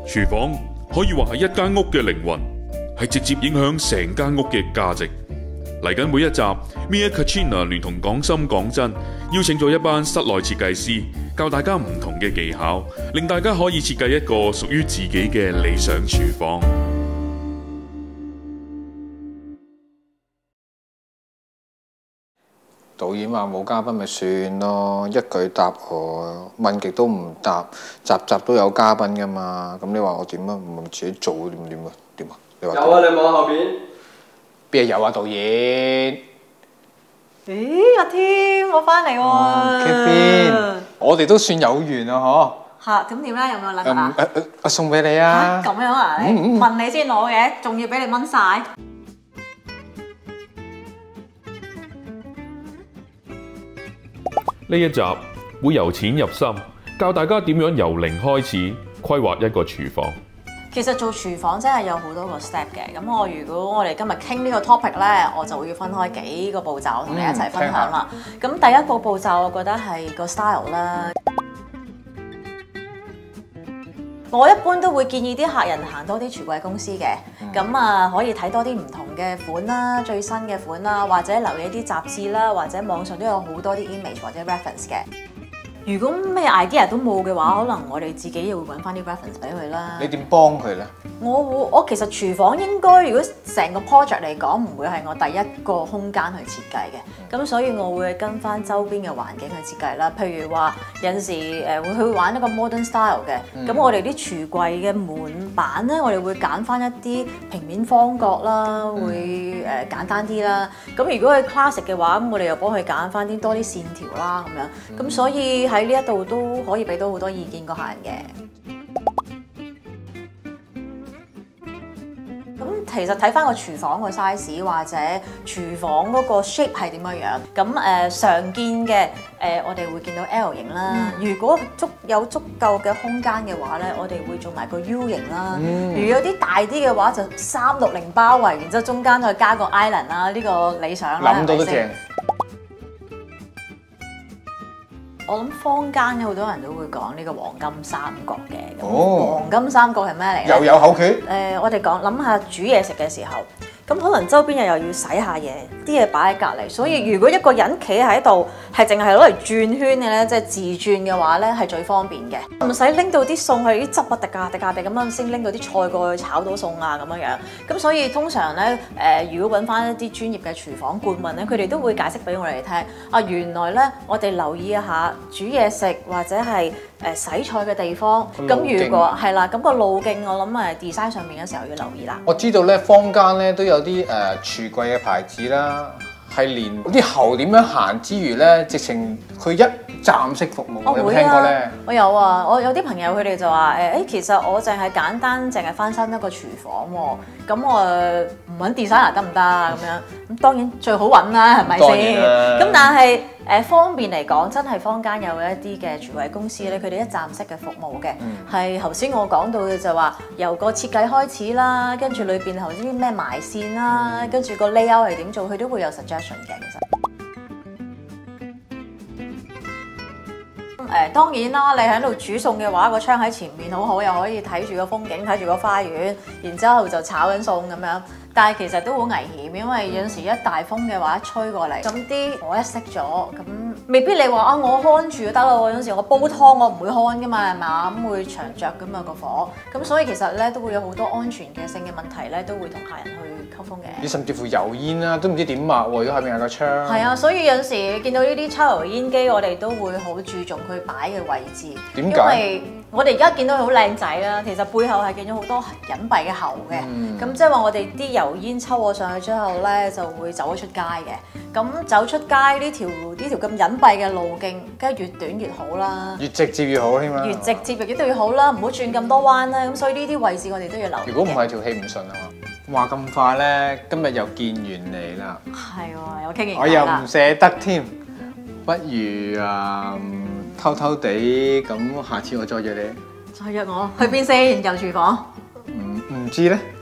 廚房可以話係一間屋嘅靈魂，係直接影響成間屋嘅價值。嚟緊每一集 Mia Kachina 聯同講心講真，邀請咗一班室內設計師，教大家唔同嘅技巧，令大家可以設計一個屬於自己嘅理想廚房。 導演話冇嘉賓咪算咯，一句答我，問極都唔答，集集都有嘉賓噶嘛。咁你話我點啊？唔自己做點啊？點啊？你話有啊，你望後邊。 邊有啊？導演？ 咦，阿添，我翻嚟喎。 Kevin，我哋都算有緣啊，嗬。 嚇，咁點咧？有冇禮物啊？ 我送俾你啊。 咁樣啊？問你先攞嘅，仲要俾你掹晒。 呢一集會由淺入深，教大家點樣由零開始規劃一個廚房。 其實做廚房真係有好多個 step 嘅。咁如果我哋今日傾呢個 topic 咧，我就會分開幾個步驟同你一齊分享啦。咁第一個步驟，我覺得係個 style 啦。我一般都會建議啲客人行多啲櫥櫃公司嘅，咁可以睇多啲唔同嘅款啦，最新嘅款啦，或者留意啲雜誌啦，或者網上都有好多啲 image 或者 reference 嘅。如果咩 idea 都冇嘅話，可能我哋自己又會揾翻啲 reference 俾佢啦。 你點幫佢咧？ 我其實廚房應該如果成個 project 嚟講，唔會係我第一個空間去設計嘅，咁所以我會跟翻周邊嘅環境去設計啦。譬如話有陣時會去玩一個 modern style 嘅，咁我哋啲櫥櫃嘅門板咧，我哋會揀翻一啲平面方角啦，會簡單啲啦。咁如果係 classic 嘅話，咁我哋又幫佢揀翻啲多啲線條啦咁樣。咁所以喺呢一度都可以俾到好多意見個客人嘅。其實睇翻個廚房個 size 或者廚房嗰個 shape 係點樣樣，咁常見嘅我哋會見到 L 型啦。如果有足夠嘅空間嘅話咧，我哋會做埋個 U 型啦。如果有啲大啲嘅話，就360包圍，然之後中間再加個 island 啦。呢個理想啦， 諗到都正。 我諗坊間有好多人都會講呢個黃金三角嘅。黃金三角係咩嚟？ 又有口訣。 我哋諗下煮嘢食嘅時候，咁可能周邊又要洗下嘢，啲嘢擺喺隔離，所以如果一個人企喺度係淨係攞嚟轉圈嘅咧，即係自轉嘅話咧，係最方便嘅，唔使拎到啲餸去啲汁啊滴下咁樣先拎到啲菜過去炒到餸啊咁樣樣。咁所以通常咧如果揾翻一啲專業嘅廚房顧問咧，佢哋都會解釋俾我哋聽啊，原來咧我哋留意一下煮嘢食或者係洗菜嘅地方。咁如果係啦，咁個路徑我諗design 上面嘅時候要留意啦。 我知道咧，坊間咧都有啲櫥櫃嘅牌子啦，係連啲喉點樣行之餘咧，直情佢一站式服務，你有冇聽過咧？ 我有啊，我有啲朋友佢哋就話其實我淨係簡單淨係翻新一個廚房喎，咁我唔揾 designer 得唔得啊？咁樣咁當然最好揾啦，係咪先？咁但係方便嚟講，真係坊間有一啲嘅櫥櫃公司咧，佢哋一站式嘅服務嘅，係頭先我講到嘅就話由個設計開始啦，跟住裏邊頭先咩埋線啦，跟住個 layout 係點做，佢都會有 suggestion 嘅其實。當然啦，你喺度煮餸嘅話，個窗喺前面好好，又可以睇住個風景，睇住個花園，然之後就炒緊餸咁樣。但係其實都好危險，因為有陣時一大風嘅話一吹過嚟，咁啲火一熄咗，咁未必你話啊我看住就得咯。有陣時我煲湯我唔會看噶嘛，係嘛？咁會長着噶嘛個火，咁所以其實咧都會有好多安全嘅性嘅問題咧，都會同客人去溝通嘅。 你甚至乎油煙啦，都唔知點抹喎，如果下面有個窗。係啊，所以有陣時見到呢啲抽油煙機，我哋都會好注重佢擺嘅位置。 點解？因為我哋而家見到佢好靚仔啦，其實背後係見咗好多隱蔽嘅喉嘅。咁即係話我哋啲油煙抽咗上去之後咧，就會走咗出街嘅。咁走出街呢條咁隱蔽嘅路徑，梗係越短越好啦。越直接越好添嘛。越直接亦都越好啦，唔好轉咁多彎啦。咁所以呢啲位置我哋都要留意。 如果唔係條氣唔順啊嘛。話咁快咧，今日又見完你啦。係喎，又傾完偈啦。 我又唔捨得添，不如偷偷地咁，下次我再約你。 再約我去邊先？入廚房？ 唔知咧。